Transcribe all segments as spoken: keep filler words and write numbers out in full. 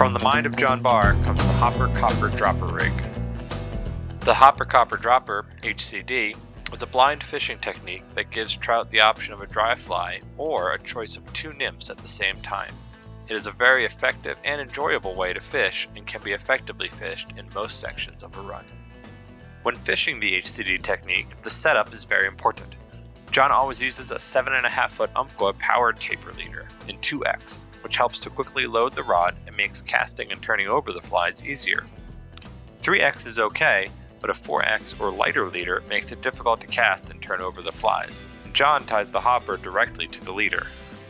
From the mind of John Barr comes the Hopper Copper Dropper Rig. The Hopper Copper Dropper, H C D, is a blind fishing technique that gives trout the option of a dry fly or a choice of two nymphs at the same time. It is a very effective and enjoyable way to fish and can be effectively fished in most sections of a run. When fishing the H C D technique, the setup is very important. John always uses a seven and a half foot Umpqua powered taper leader in two X, which helps to quickly load the rod and makes casting and turning over the flies easier. three X is okay, but a four X or lighter leader makes it difficult to cast and turn over the flies. John ties the hopper directly to the leader.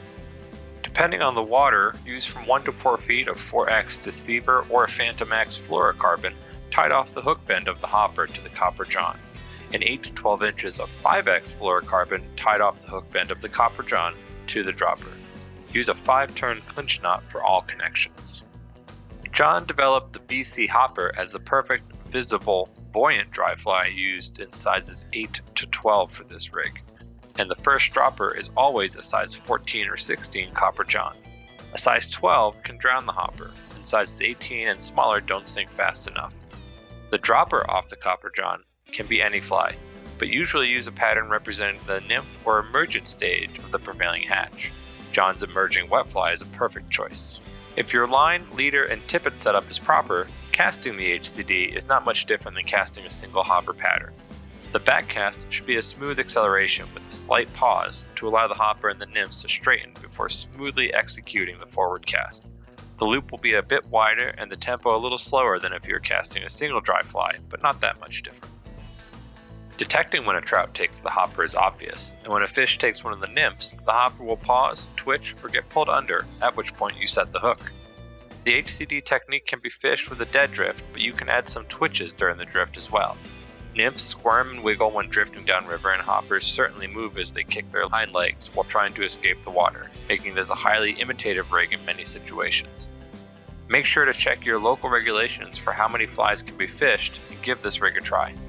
Depending on the water, use from one to four feet of four X deceiver or Phantom X fluorocarbon tied off the hook bend of the hopper to the Copper John, and eight to twelve inches of five X fluorocarbon tied off the hook bend of the Copper John to the dropper. Use a five turn clinch knot for all connections. John developed the B C Hopper as the perfect, visible, buoyant dry fly used in sizes eight to twelve for this rig, and the first dropper is always a size fourteen or sixteen Copper John. A size twelve can drown the hopper, and sizes eighteen and smaller don't sink fast enough. The dropper off the Copper John can be any fly, but usually use a pattern representing the nymph or emergent stage of the prevailing hatch. John's emerging wet fly is a perfect choice. If your line, leader, and tippet setup is proper, casting the H C D is not much different than casting a single hopper pattern. The back cast should be a smooth acceleration with a slight pause to allow the hopper and the nymphs to straighten before smoothly executing the forward cast. The loop will be a bit wider and the tempo a little slower than if you were casting a single dry fly, but not that much different. Detecting when a trout takes the hopper is obvious, and when a fish takes one of the nymphs, the hopper will pause, twitch, or get pulled under, at which point you set the hook. The H C D technique can be fished with a dead drift, but you can add some twitches during the drift as well. Nymphs squirm and wiggle when drifting downriver, and hoppers certainly move as they kick their hind legs while trying to escape the water, making this a highly imitative rig in many situations. Make sure to check your local regulations for how many flies can be fished and give this rig a try.